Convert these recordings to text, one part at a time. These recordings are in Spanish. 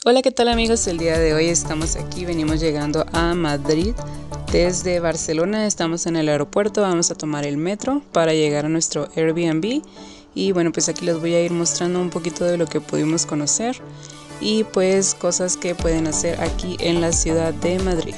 Hola, ¿qué tal amigos? El día de hoy estamos aquí, venimos llegando a Madrid desde Barcelona. Estamos en el aeropuerto, vamos a tomar el metro para llegar a nuestro Airbnb. Y bueno, pues aquí les voy a ir mostrando un poquito de lo que pudimos conocer y pues cosas que pueden hacer aquí en la ciudad de Madrid.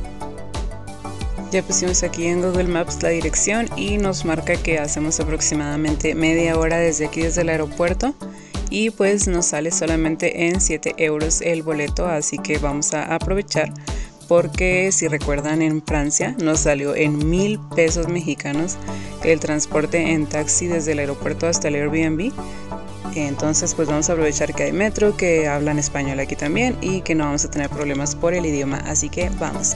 Ya pusimos aquí en Google Maps la dirección y nos marca que hacemos aproximadamente media hora desde aquí, desde el aeropuerto. Y pues nos sale solamente en 7 euros el boleto, así que vamos a aprovechar porque si recuerdan en Francia nos salió en 1000 pesos mexicanos el transporte en taxi desde el aeropuerto hasta el Airbnb. Entonces pues vamos a aprovechar que hay metro, que hablan español aquí también y que no vamos a tener problemas por el idioma, así que vamos.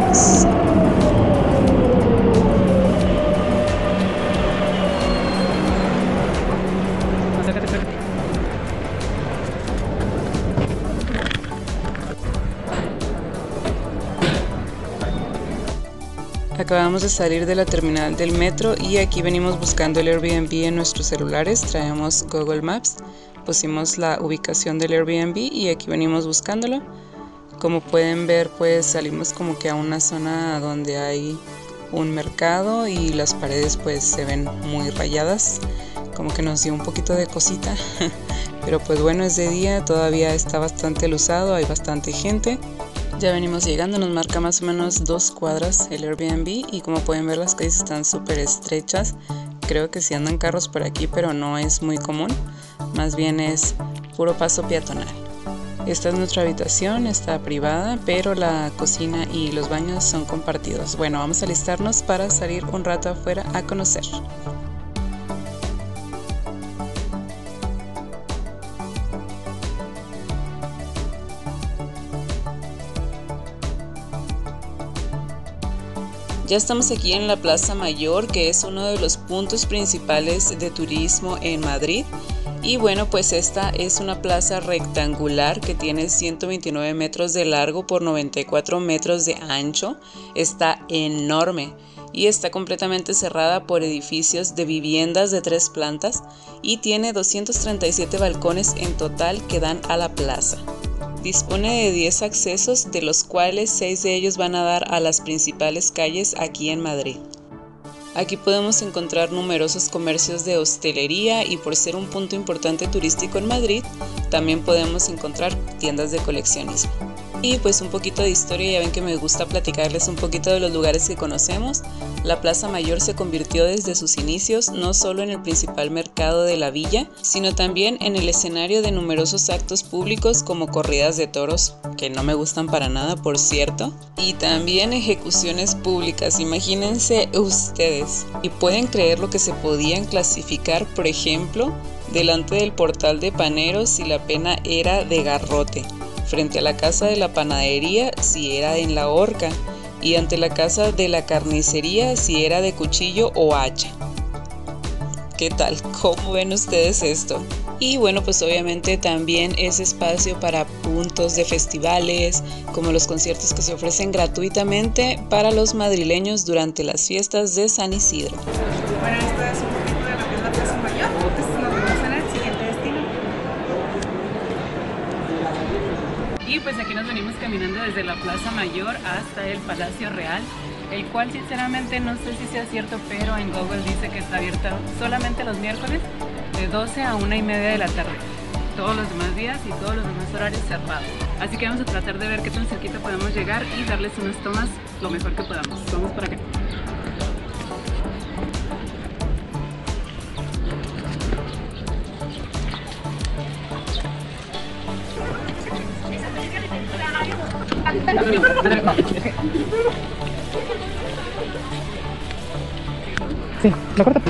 Acabamos de salir de la terminal del metro y aquí venimos buscando el Airbnb en nuestros celulares. Traemos Google Maps, pusimos la ubicación del Airbnb y aquí venimos buscándolo. Como pueden ver, pues salimos como que a una zona donde hay un mercado y las paredes pues se ven muy rayadas, como que nos dio un poquito de cosita. Pero pues bueno, es de día, todavía está bastante luzado, hay bastante gente. Ya venimos llegando, nos marca más o menos 2 cuadras el Airbnb y como pueden ver las calles están súper estrechas. Creo que sí andan carros por aquí, pero no es muy común, más bien es puro paso peatonal. Esta es nuestra habitación, está privada, pero la cocina y los baños son compartidos. Bueno, vamos a alistarnos para salir un rato afuera a conocer. Ya estamos aquí en la Plaza Mayor, que es uno de los puntos principales de turismo en Madrid. Y bueno, pues esta es una plaza rectangular que tiene 129 metros de largo por 94 metros de ancho. Está enorme y está completamente cerrada por edificios de viviendas de 3 plantas y tiene 237 balcones en total que dan a la plaza. Dispone de 10 accesos, de los cuales 6 de ellos van a dar a las principales calles aquí en Madrid. Aquí podemos encontrar numerosos comercios de hostelería y por ser un punto importante turístico en Madrid, también podemos encontrar tiendas de coleccionismo. Y pues un poquito de historia, ya ven que me gusta platicarles un poquito de los lugares que conocemos. La Plaza Mayor se convirtió desde sus inicios no solo en el principal mercado de la villa, sino también en el escenario de numerosos actos públicos como corridas de toros, que no me gustan para nada por cierto, y también ejecuciones públicas, imagínense ustedes. Y pueden creer lo que se podían clasificar, por ejemplo, delante del portal de paneros si la pena era de garrote, frente a la casa de la panadería si era en la horca y ante la casa de la carnicería si era de cuchillo o hacha. ¿Qué tal? ¿Cómo ven ustedes esto? Y bueno, pues obviamente también es espacio para puntos de festivales, como los conciertos que se ofrecen gratuitamente para los madrileños durante las fiestas de San Isidro. Bueno, esto es un poquito de lo que es la Plaza Mayor. Esto es lo que vamos a ver, siguiente destino. Y pues aquí nos venimos caminando desde la Plaza Mayor hasta el Palacio Real, el cual sinceramente no sé si sea cierto, pero en Google dice que está abierto solamente los miércoles de 12 a 1:30 de la tarde. Todos los demás días y todos los demás horarios cerrados. Así que vamos a tratar de ver qué tan cerquita podemos llegar y darles unas tomas lo mejor que podamos. Vamos por acá. Sí, lo corto.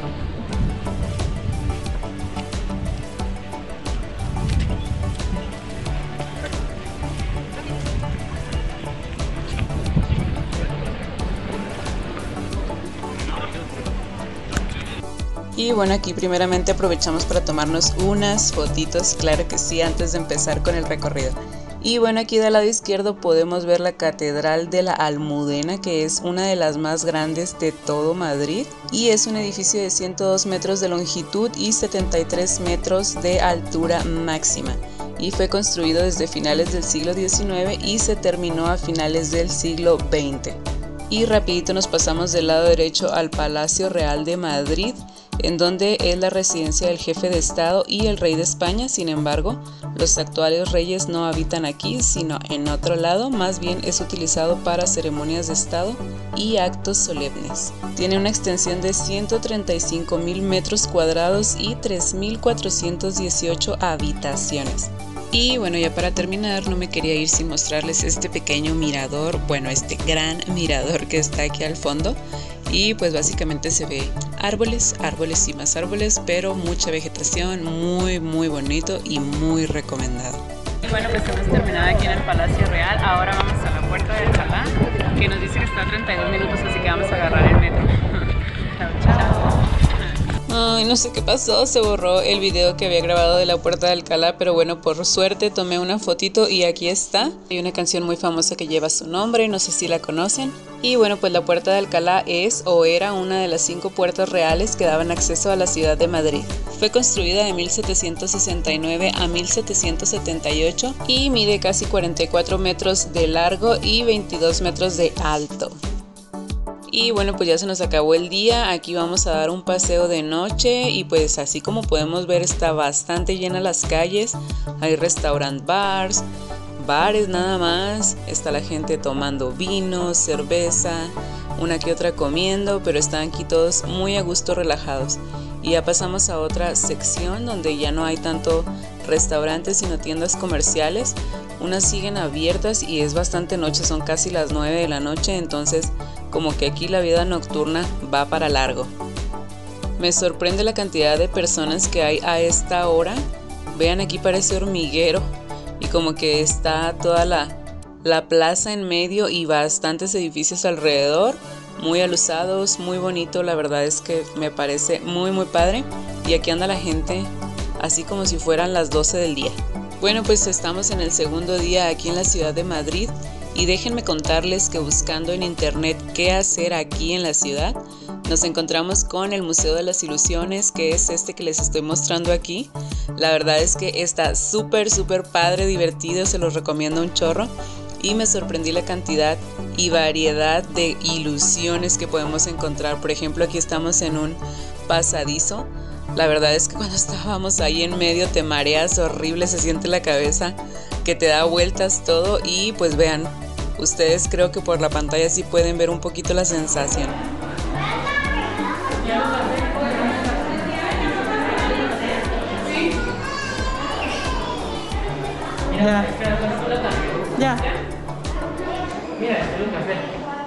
Y bueno, aquí primeramente aprovechamos para tomarnos unas fotitos, claro que sí, antes de empezar con el recorrido. Y bueno, aquí del lado izquierdo podemos ver la Catedral de la Almudena, que es una de las más grandes de todo Madrid y es un edificio de 102 metros de longitud y 73 metros de altura máxima. y fue construido desde finales del siglo XIX y se terminó a finales del siglo XX. Y rapidito nos pasamos del lado derecho al Palacio Real de Madrid, en donde es la residencia del jefe de Estado y el rey de España. Sin embargo, los actuales reyes no habitan aquí, sino en otro lado, más bien es utilizado para ceremonias de Estado y actos solemnes. Tiene una extensión de 135.000 metros cuadrados y 3.418 habitaciones. Y bueno, ya para terminar, no me quería ir sin mostrarles este pequeño mirador, bueno, este gran mirador que está aquí al fondo. Y pues básicamente se ve árboles, árboles y más árboles, pero mucha vegetación, muy bonito y muy recomendado. Y bueno, pues hemos terminado aquí en el Palacio Real. Ahora vamos a la Puerta de Alcalá, que nos dice que está a 32 minutos, así que vamos a agarrar el metro. Chao, chao. Ay, no sé qué pasó, se borró el video que había grabado de la Puerta de Alcalá, pero bueno, por suerte tomé una fotito y aquí está. Hay una canción muy famosa que lleva su nombre, no sé si la conocen. Y bueno, pues la Puerta de Alcalá es o era una de las 5 puertas reales que daban acceso a la ciudad de Madrid. Fue construida de 1769 a 1778 y mide casi 44 metros de largo y 22 metros de alto. Y bueno, pues ya se nos acabó el día, aquí vamos a dar un paseo de noche y pues así como podemos ver está bastante llena las calles, hay bares nada más, está la gente tomando vino, cerveza, una que otra comiendo, pero están aquí todos muy a gusto relajados. Y ya pasamos a otra sección donde ya no hay tanto restaurantes sino tiendas comerciales. Unas siguen abiertas y es bastante noche, son casi las 9 de la noche, entonces como que aquí la vida nocturna va para largo. Me sorprende la cantidad de personas que hay a esta hora. Vean, aquí parece hormiguero y como que está toda la plaza en medio y bastantes edificios alrededor, muy alusados, muy bonito. La verdad es que me parece muy padre y aquí anda la gente así como si fueran las 12 del día. Bueno, pues estamos en el segundo día aquí en la ciudad de Madrid y déjenme contarles que buscando en internet qué hacer aquí en la ciudad, nos encontramos con el Museo de las Ilusiones, que es este que les estoy mostrando aquí. La verdad es que está súper padre, divertido, se los recomiendo un chorro y me sorprendí la cantidad y variedad de ilusiones que podemos encontrar. Por ejemplo, aquí estamos en un pasadizo. La verdad es que cuando estábamos ahí en medio te mareas horrible, se siente la cabeza que te da vueltas todo y pues vean, ustedes creo que por la pantalla sí pueden ver un poquito la sensación. Ya. Mira, es un café.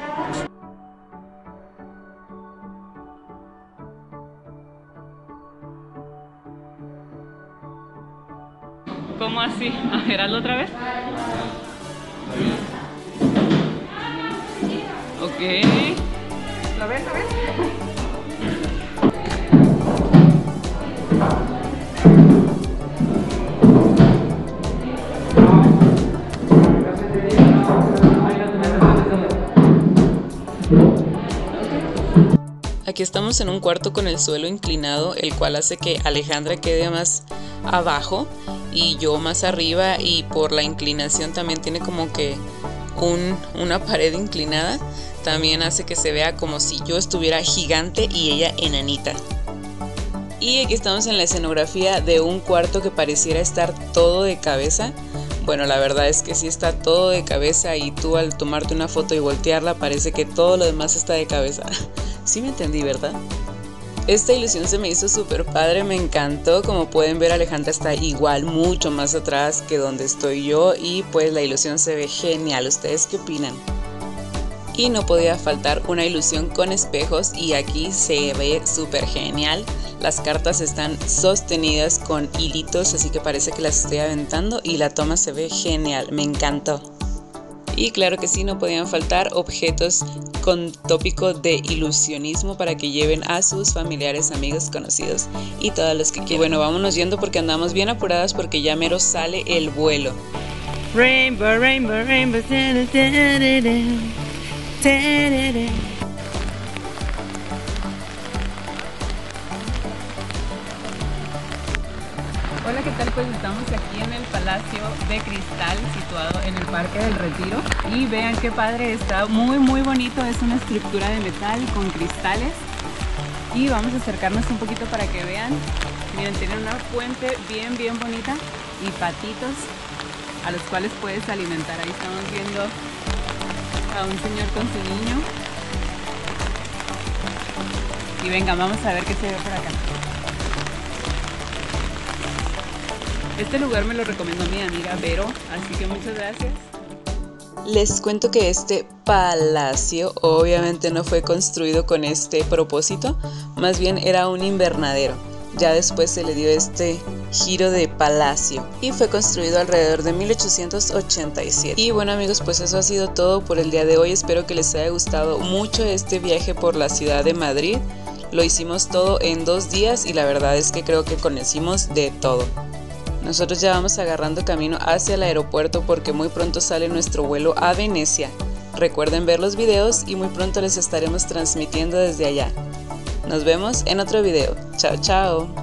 ¿Cómo así? A ver, hazlo otra vez. Ok. ¿Lo ves? ¿Lo ves? Aquí estamos en un cuarto con el suelo inclinado, el cual hace que Alejandra quede más abajo y yo más arriba, y por la inclinación también tiene como que una pared inclinada, también hace que se vea como si yo estuviera gigante y ella enanita. Y aquí estamos en la escenografía de un cuarto que pareciera estar todo de cabeza. Bueno, la verdad es que sí está todo de cabeza y tú al tomarte una foto y voltearla parece que todo lo demás está de cabeza. Sí me entendí, ¿verdad? Esta ilusión se me hizo súper padre, me encantó. Como pueden ver, Alejandra está igual, mucho más atrás que donde estoy yo y pues la ilusión se ve genial. ¿Ustedes qué opinan? Y no podía faltar una ilusión con espejos y aquí se ve súper genial. Las cartas están sostenidas con hilitos, así que parece que las estoy aventando y la toma se ve genial, me encantó. Y claro que sí, no podían faltar objetos con tópico de ilusionismo para que lleven a sus familiares, amigos, conocidos y todos los que quieran. Y bueno, vámonos yendo porque andamos bien apuradas porque ya mero sale el vuelo. Rainbow, rainbow, rainbow, Hola, ¿qué tal? Pues estamos aquí en el Palacio palacio de cristal situado en el Parque del Retiro. Y vean qué padre, está muy bonito, es una estructura de metal con cristales. Y vamos a acercarnos un poquito para que vean. Miren, tiene una fuente bien bonita y patitos a los cuales puedes alimentar. Ahí estamos viendo a un señor con su niño. Y venga, vamos a ver qué se ve por acá. Este lugar me lo recomendó mi amiga Vero, así que muchas gracias. Les cuento que este palacio obviamente no fue construido con este propósito, más bien era un invernadero. Ya después se le dio este giro de palacio y fue construido alrededor de 1887. Y bueno amigos, pues eso ha sido todo por el día de hoy. Espero que les haya gustado mucho este viaje por la ciudad de Madrid. Lo hicimos todo en 2 días y la verdad es que creo que conocimos de todo. Nosotros ya vamos agarrando camino hacia el aeropuerto porque muy pronto sale nuestro vuelo a Venecia. Recuerden ver los videos y muy pronto les estaremos transmitiendo desde allá. Nos vemos en otro video. Chao, chao.